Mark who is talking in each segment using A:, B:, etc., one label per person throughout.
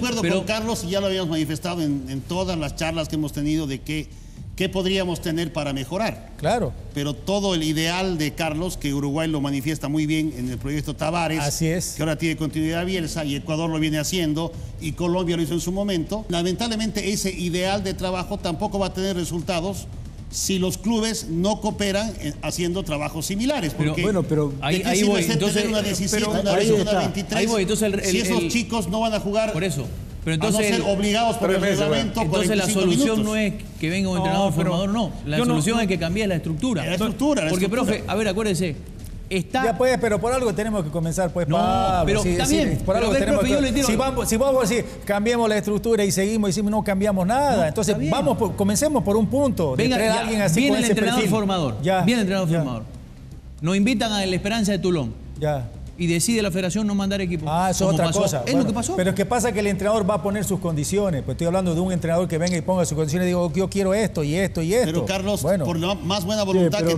A: acuerdo con Carlos y ya lo habíamos manifestado en todas las charlas que hemos tenido de qué podríamos tener para mejorar.
B: Claro.
A: Pero todo el ideal de Carlos, que Uruguay lo manifiesta muy bien en el proyecto Tavares,
B: así es,
A: que ahora tiene continuidad Bielsa y Ecuador lo viene haciendo y Colombia lo hizo en su momento. Lamentablemente ese ideal de trabajo tampoco va a tener resultados si los clubes no cooperan haciendo trabajos similares. Porque
C: pero
A: ahí voy. Entonces, una 17, una 23,
C: ahí voy. Entonces
A: si esos chicos no van a jugar...
C: Por eso. Pero entonces,
A: a no ser obligados por el reglamento.
C: Entonces la solución no es que venga un entrenador formador, no. La solución es que cambie la estructura. Porque, profe, a ver, acuérdese.
B: Ya pues, pero por algo tenemos que comenzar, pues,
C: no,
B: Pablo.
C: Pero está bien.
B: Por algo tenemos que... Si vamos a decir, cambiemos la estructura y seguimos diciendo no cambiamos nada. Entonces, comencemos por un punto.
C: Venga,
B: de alguien así
C: viene
B: con
C: el
B: ese
C: entrenador
B: perfil.
C: formador. Viene el entrenador formador. Nos invitan a la Esperanza de Tulón. Y decide la federación no mandar equipo.
B: Eso es otra cosa.
C: Es lo que pasó.
B: Pero es que pasa que el entrenador va a poner sus condiciones. Pues estoy hablando de un entrenador que venga y ponga sus condiciones y digo, yo quiero esto y esto y esto.
A: Pero Carlos, por la más buena voluntad que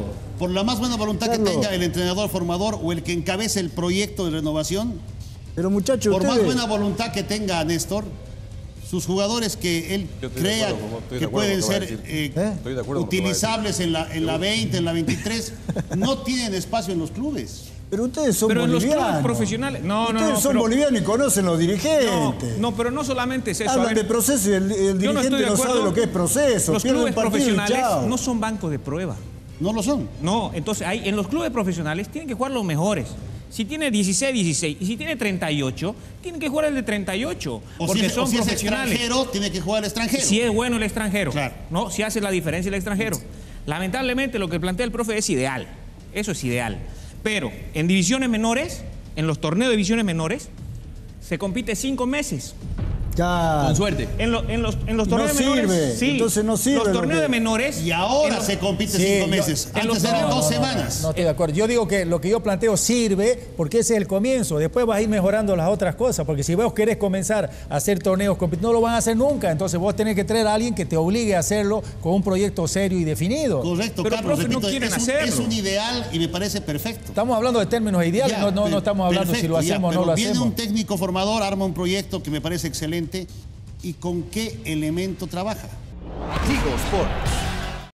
A: tenga el entrenador formador o el que encabece el proyecto de renovación,
D: pero muchachos,
A: por más buena voluntad que tenga Néstor, sus jugadores que él crea que pueden ser utilizables en la 20, en la 23, no tienen espacio en los clubes.
D: Pero ustedes son bolivianos.
E: En los clubes profesionales...
D: Ustedes son bolivianos y conocen los dirigentes.
E: No, pero no solamente es eso.
D: Hablan de proceso y el dirigente no sabe lo que es proceso.
E: Los clubes profesionales no son bancos de prueba.
A: No lo son.
E: No, entonces en los clubes profesionales tienen que jugar los mejores. Si tiene 16, 16 y si tiene 38, tienen que jugar el de 38. Porque son profesionales.
A: Si es extranjero, tiene que jugar el extranjero.
E: Si es bueno el extranjero.
A: Claro.
E: ¿No? Si hace la diferencia el extranjero. Lamentablemente lo que plantea el profe es ideal. Eso es ideal. Pero en divisiones menores, en los torneos de divisiones menores, se compite 5 meses.
C: Con suerte.
E: En los torneos de menores. Sí,
D: entonces no sirve.
E: Los torneos de menores.
A: Y ahora se compite 5 meses. Antes eran 2 semanas.
B: No estoy de acuerdo. Yo digo que lo que yo planteo sirve porque ese es el comienzo. Después vas a ir mejorando las otras cosas. Porque si vos querés comenzar a hacer torneos, no lo van a hacer nunca. Entonces vos tenés que traer a alguien que te obligue a hacerlo con un proyecto serio y definido.
A: Correcto,
E: pero
A: Carlos.
E: Profe, no quieren hacerlo.
A: Es un ideal y me parece perfecto.
B: Estamos hablando de términos ideales, no estamos hablando si lo hacemos o no lo hacemos.
A: Viene un técnico formador, arma un proyecto que me parece excelente. ¿Y con qué elemento trabaja?
F: Tigo Sports.